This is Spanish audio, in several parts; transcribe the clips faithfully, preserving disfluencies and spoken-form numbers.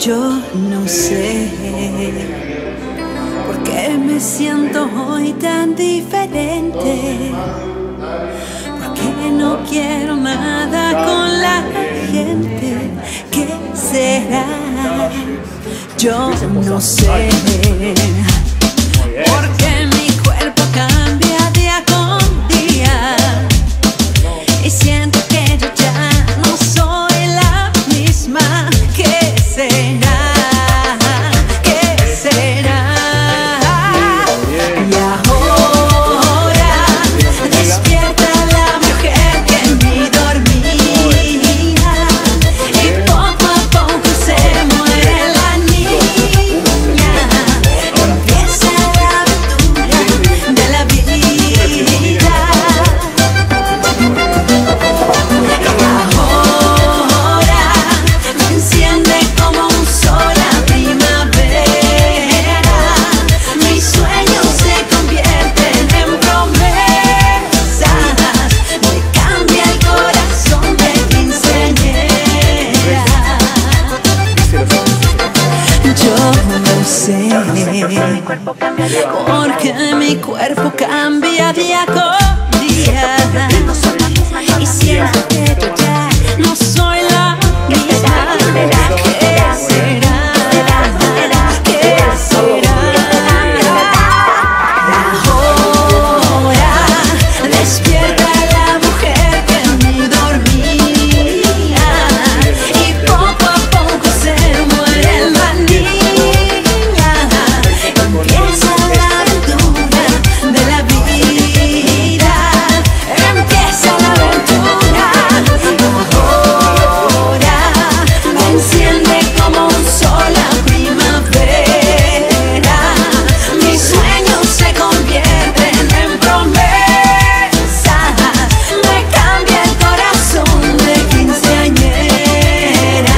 Yo no sé por qué me siento hoy tan diferente, porque no quiero nada con la gente. ¿Qué será? Yo no sé, porque mi cuerpo cambia día con día y siento que yo ya no soy la misma. ¿Qué será? ¿Qué será? Y ahora despierta la mujer que en mí dormía, y poco a poco se muere la niña. Empieza la aventura de la vida. Porque mi cuerpo cambia día con día y siento que yo ya no soy la misma. ¿Qué será? ¿Qué será? Ahora despierta la mujer que en mí dormía, y poco a poco se muere la niña. Empieza la aventura de la vida, empieza la aventura. Ahora me enciende como un sol la primavera. Mis sueños se convierten en promesas. Me cambia el corazón de quinceañera.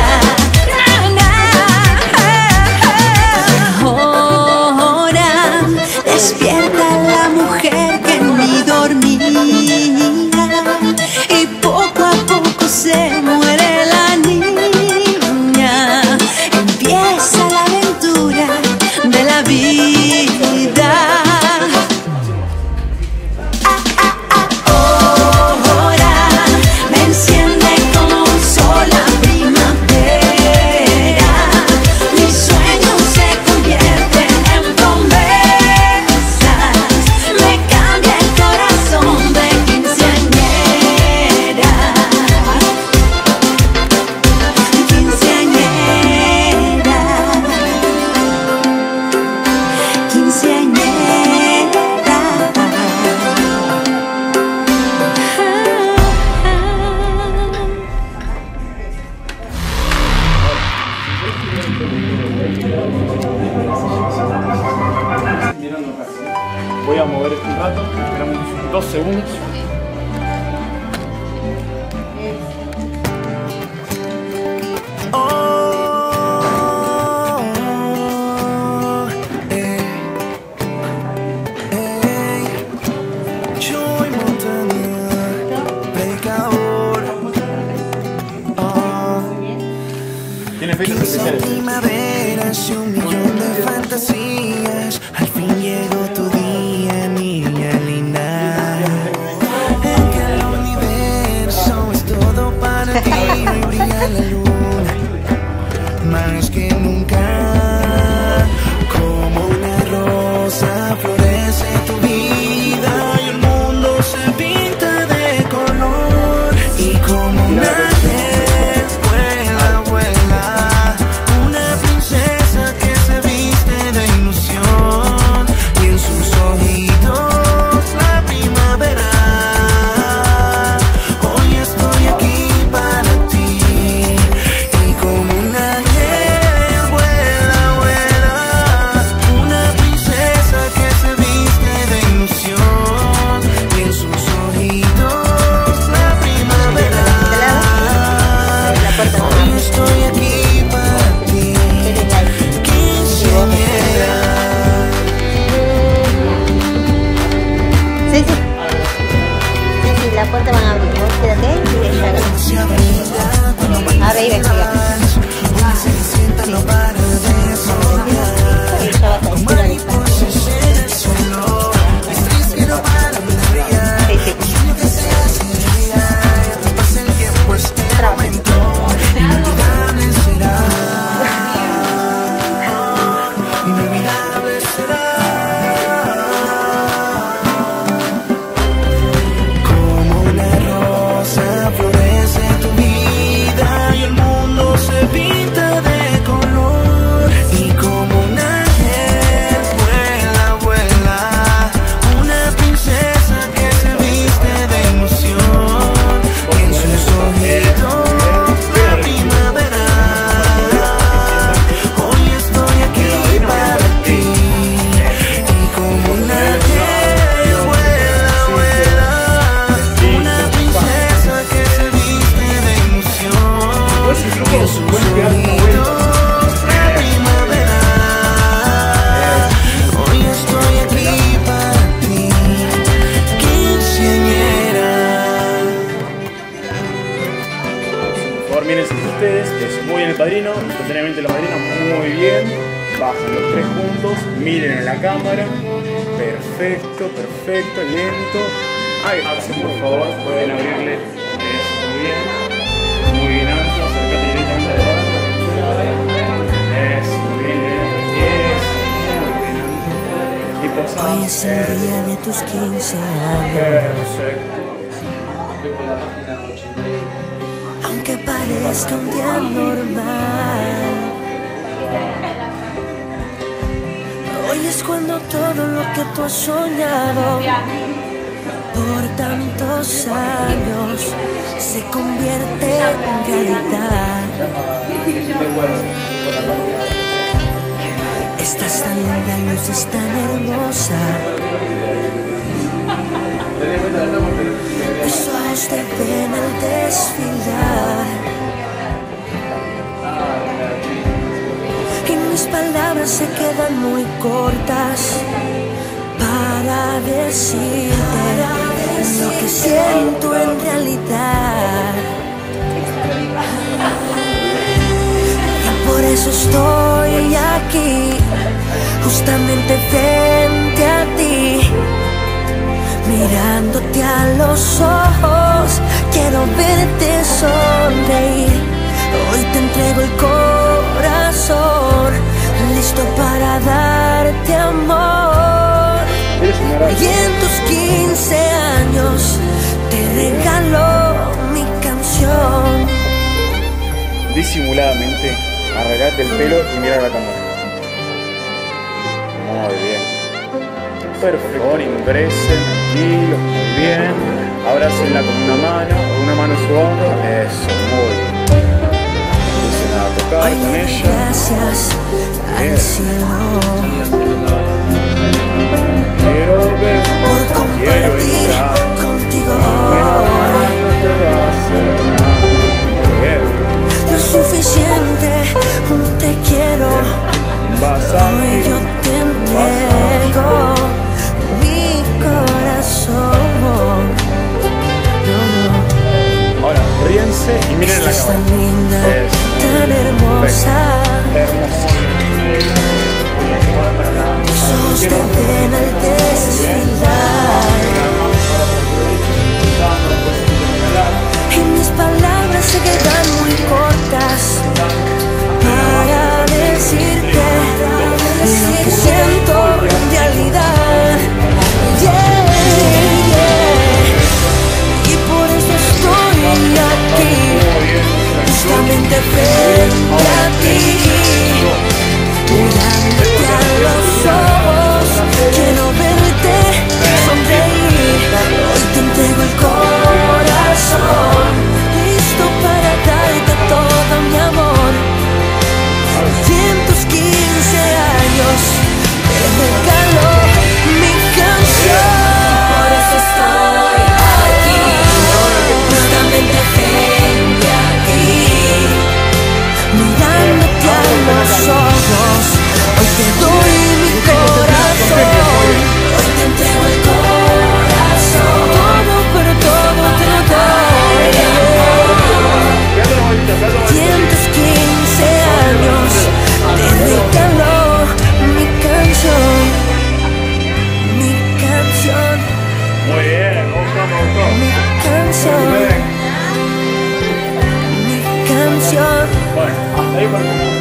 Ahora despierta la mujer que en mí dormía, y poco a poco se muere la niña. Empieza la aventura de la vida. Ahora me enciende como un sol la primavera. Mis sueños se convierten en promesas. Me cambia el corazón de quinceañera. Quinceañera. Quinceañera. Voy a mover esto un rato, esperamos dos segundos. Tiene fechas especiales. Primaveras y un millón de fantasías. Al fin llegó tu día, niña linda. En que el universo es todo para ti. Hoy brilla la luna más que nunca. Como una rosa florece tu vida y el mundo se pinta de color. Y como una Ahora iba a llegar. intentarlo para de soñar. Con mariposas en el suelo, estrellas que no paran de brillar. Un sueño que se hace realidad. Pasa el tiempo, este momento inolvidable será. Inolvidable será. Como una rosa florece tu vida y el mundo se pinta de color. Y como un ángel vuela, vuela, una princesa que se viste de ilusión. En sus ojitos la primavera. Hoy estoy aquí para ti. Y como un ángel vuela, vuela, una princesa que se viste de ilusión. En sus ojitos la primavera. Hoy estoy aquí para ti, quinceañera. Por favor, miren ustedes, es muy bien el padrino, instantáneamente la madrina, muy bien. Bajan los tres juntos, miren a la cámara. Perfecto, perfecto, lento. Ay, por favor, pueden abrirle. Eso, muy bien. Muy bien, Ancho, acércate directamente adelante. Eso, muy bien, eso, muy bien. Y posamos. Hoy es el día de tus quince años. Perfecto. Aunque parezca un día normal, hoy es cuando todo lo que tú has soñado por tantos años se convierte en realidad. Estás tan linda, luces tan hermosa. Tus ojos te ven al desfilar y mis palabras se quedan muy cortas para decirte lo que siento en realidad. Y por eso estoy aquí, justamente frente a ti, mirándote a los ojos, quiero verte sonreír. Hoy te entrego el corazón, listo para darte amor. Y en tus quince años te regalo mi canción. Disimuladamente, arreglate el pelo y mira a la cámara. Muy bien. Perfecto. Ahora ingresen, tranquilos, muy bien. Abrácenla con una mano, una mano en su hombro. Eso, muy bien. Empiecen a tocar Hoy con le doy ella. gracias al cielo Quiero ver, por quiero compartir estar. contigo No te va a hacer nada. Muy bien. lo suficiente, te quiero. Vas a Hoy yo te entrego mi corazón. No, no. Ahora, ríense y miren la Estás cámara. tan linda, Eso. tan hermosa. Hermoso. Tus ojos te ven al desfilar y mis palabras se quedan muy cortas para decirte lo que siento en realidad. Yeah, yeah. Y por eso estoy aquí, justamente frente a ti, mirándote a los ojos, quiero verte sonreír. canción, mi canción. Bueno, hasta ahí por favor.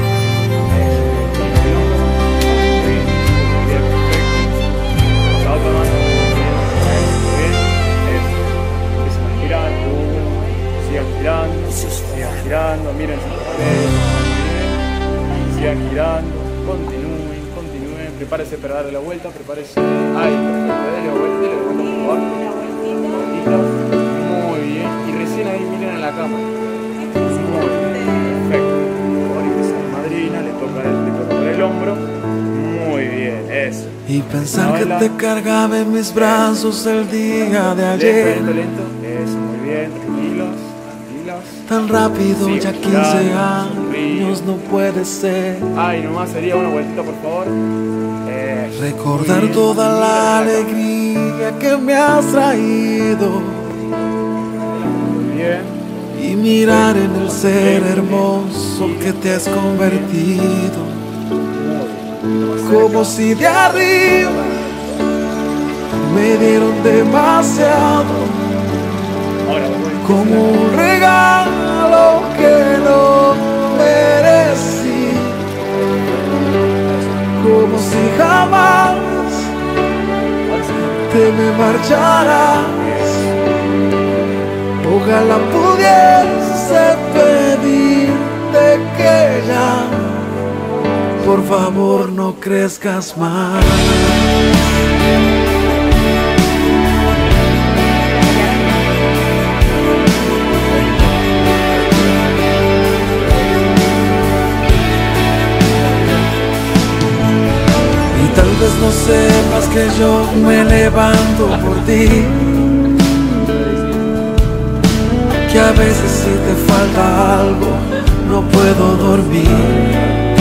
La otra mano. Bien. Eso. Empiezan a girar. Sigan girando. Sigan girando. Miren sus paredes. Sigan girando. Continúen, continúen. Prepárese para darle la vuelta. Prepárese. Ahí, perfecto. Dale la vuelta. Dale la vuelta, por favor. Vueltita. Muy bien. Y recién ahí miren a la cámara. Perfecto. Ahora empieza la madrina, le toca, el, le toca por el hombro. Muy bien, eso. Y pensar que te cargaba en mis brazos el día de ayer. Lento, lento, eso, muy bien. Tranquilos, tranquilas. Tan rápido, Sí, ya quince girando, sonríe. años no puede ser. Ay, nomás sería una vueltita, por favor. Eso. Recordar Bien, toda la mira acá. alegría que me has traído Muy bien. y mirar en el ser hermoso que te has convertido. Como si de arriba me dieron demasiado, Ahora voy. como un regalo que no merecí, como si jamás te me marcharas. Ojalá pudiese pedirte que ya, por favor, no crezcas más. Y tal vez no sepas que yo me levanto por ti, que a veces si te falta algo no puedo dormir,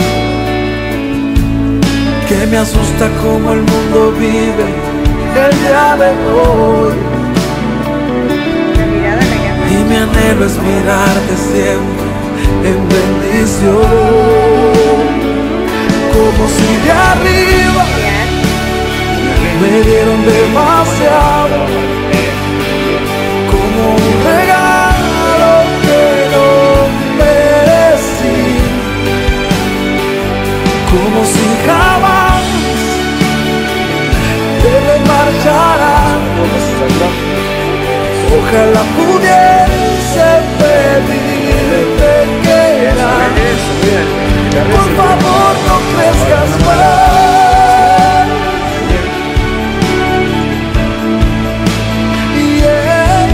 que me asusta como el mundo vive el día de hoy, y mi anhelo es mirarte siempre en bendición, como si de arriba me dieron demasiado, como un regalo que no merecí, como si jamás te me marcharas. Ojalá pudiese pedirte que ya, por favor, no crezcas más. Yeah.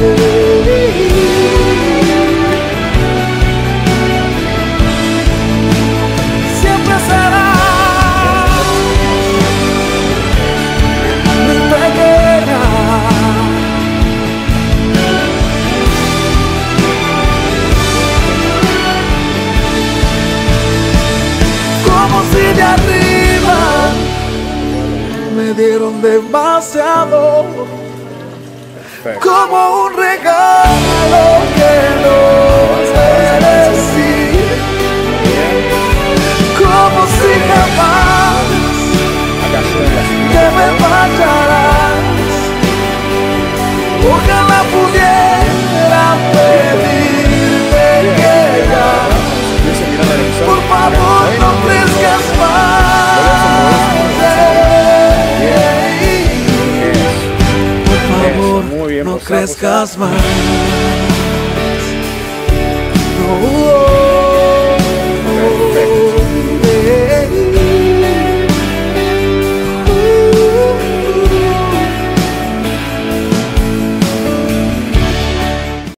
Siempre será mi pequeña, como si de arriba me dieron demasiado, Perfecto. como un regalo que no merecí, como si jamás Acá suena la te me marcharás. Ojalá pudiera pedirte que ya, Empieza mirando al horizonte. por favor, no crezcas más. Por favor, Muy bien, no posá, crezcas más.